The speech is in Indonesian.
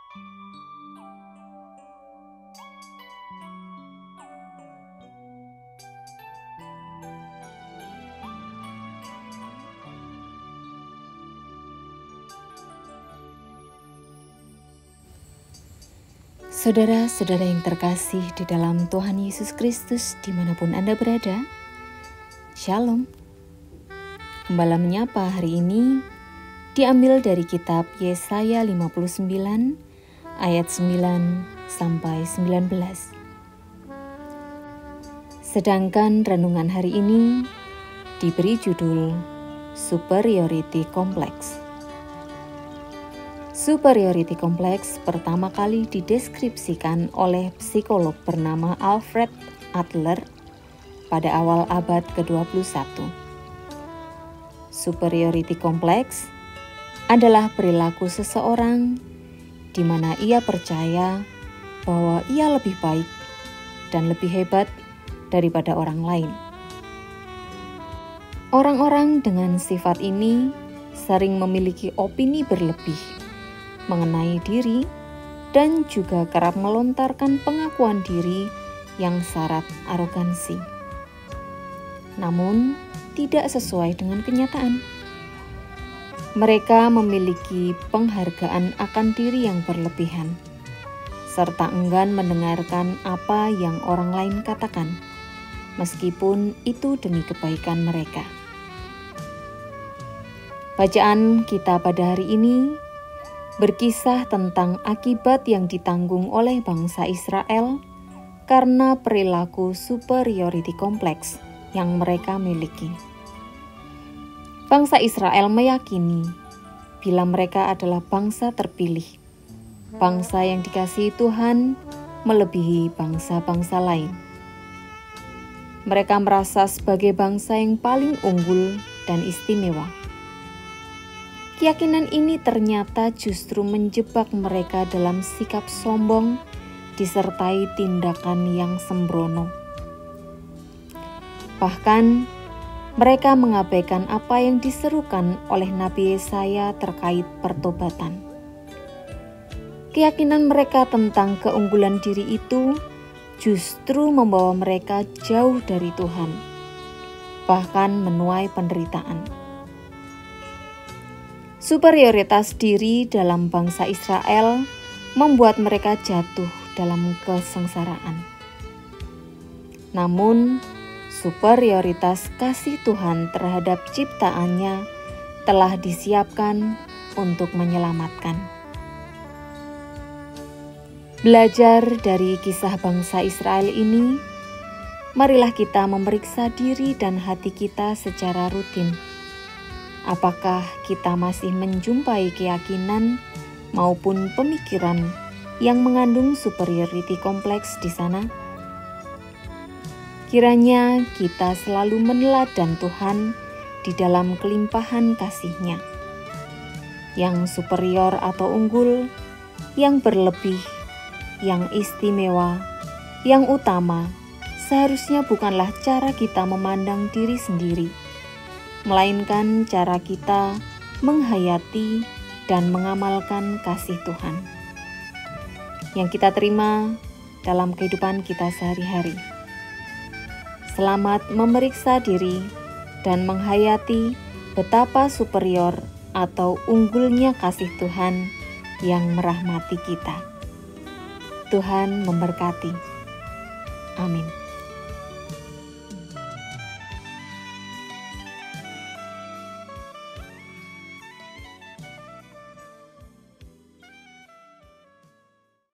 Saudara-saudara yang terkasih di dalam Tuhan Yesus Kristus dimanapun Anda berada, Shalom. Gembala menyapa hari ini diambil dari kitab Yesaya 59 ayat 9 sampai 19. Sedangkan renungan hari ini diberi judul Superiority Complex. Superiority Complex pertama kali dideskripsikan oleh psikolog bernama Alfred Adler pada awal abad ke-21. Superiority Complex adalah perilaku seseorang di mana ia percaya bahwa ia lebih baik dan lebih hebat daripada orang lain. Orang-orang dengan sifat ini sering memiliki opini berlebih mengenai diri dan juga kerap melontarkan pengakuan diri yang syarat arogansi. Namun, tidak sesuai dengan kenyataan. Mereka memiliki penghargaan akan diri yang berlebihan, serta enggan mendengarkan apa yang orang lain katakan, meskipun itu demi kebaikan mereka. Bacaan kita pada hari ini berkisah tentang akibat yang ditanggung oleh bangsa Israel karena perilaku superiority complex yang mereka miliki. Bangsa Israel meyakini bila mereka adalah bangsa terpilih, bangsa yang dikasihi Tuhan melebihi bangsa-bangsa lain. Mereka merasa sebagai bangsa yang paling unggul dan istimewa. Keyakinan ini ternyata justru menjebak mereka dalam sikap sombong disertai tindakan yang sembrono. Bahkan, mereka mengabaikan apa yang diserukan oleh Nabi Yesaya terkait pertobatan. Keyakinan mereka tentang keunggulan diri itu justru membawa mereka jauh dari Tuhan, bahkan menuai penderitaan. Superioritas diri dalam bangsa Israel membuat mereka jatuh dalam kesengsaraan. Namun, superioritas kasih Tuhan terhadap ciptaannya telah disiapkan untuk menyelamatkan. Belajar dari kisah bangsa Israel ini, marilah kita memeriksa diri dan hati kita secara rutin. Apakah kita masih menjumpai keyakinan maupun pemikiran yang mengandung superiority complex di sana? Kiranya kita selalu meneladani Tuhan di dalam kelimpahan kasih-Nya. Yang superior atau unggul, yang berlebih, yang istimewa, yang utama, seharusnya bukanlah cara kita memandang diri sendiri, melainkan cara kita menghayati dan mengamalkan kasih Tuhan yang kita terima dalam kehidupan kita sehari-hari. Selamat memeriksa diri dan menghayati betapa superior atau unggulnya kasih Tuhan yang merahmati kita. Tuhan memberkati. Amin.